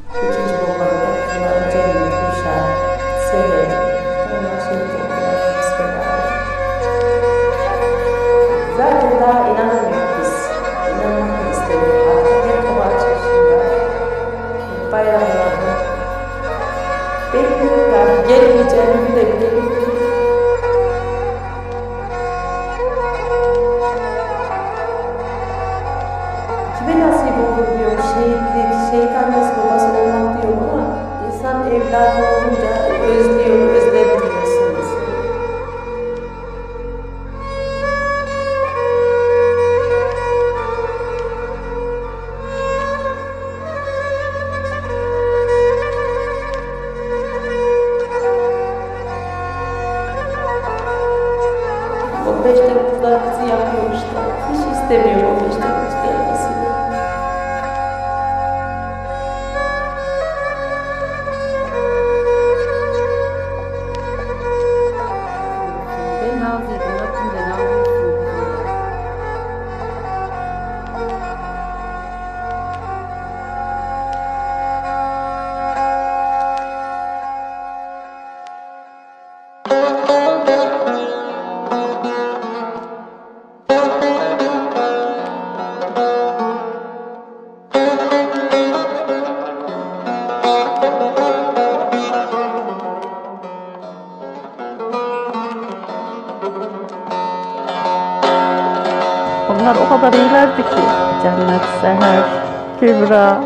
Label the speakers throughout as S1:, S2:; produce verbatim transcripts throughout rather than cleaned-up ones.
S1: İkinci babamda bunlar Cennet, Gülşah, Seher. Onlar şehit oldular. Bismillah. Zaten daha inanamıyoruz biz. İnanmak da istemiyoruz. Artık hep kabahat çarşında. Bayramlarda. Bekliyorlar. Gelmeyeceğini bile bile bekliyorlar. Kime nasip olur diyor. Şehitlik, şehit annesi babası olmak diyor ama insan evladı olunca özlüyor, özlemiyorsunuz. O beş Temmuz'da bizi yapıyor işte. Hiç istemiyor o beş Temmuz gelmesini.
S2: Ben Nazlı'ydım, Rabbim de Nazlı'sın diyorlar.
S3: Onlar o kadar iyilerdi ki. Cennet, Seher, Kübra.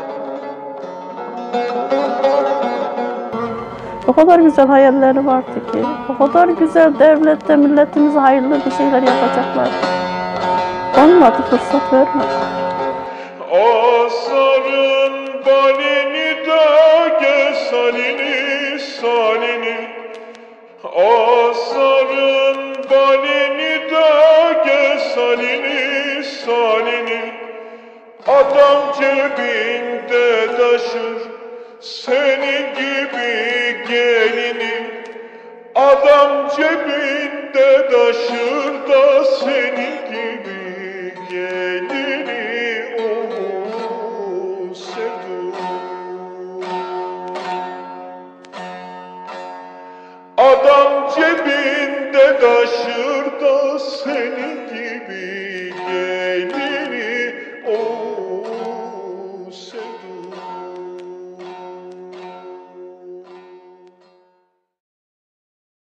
S3: O kadar güzel hayalleri vardı ki. O kadar güzel devlette milletimize hayırlı bir şeyler yapacaklar. Olmadı, fırsat vermedi.
S4: Asarın balini de gel salini salini. Asarın balini de gel salini salini. Adam cebinde taşır senin gibi gelini. Adam cebinde taşır da senin gibi gelini. Oh, sevdim. Adam cebinde taşır da seni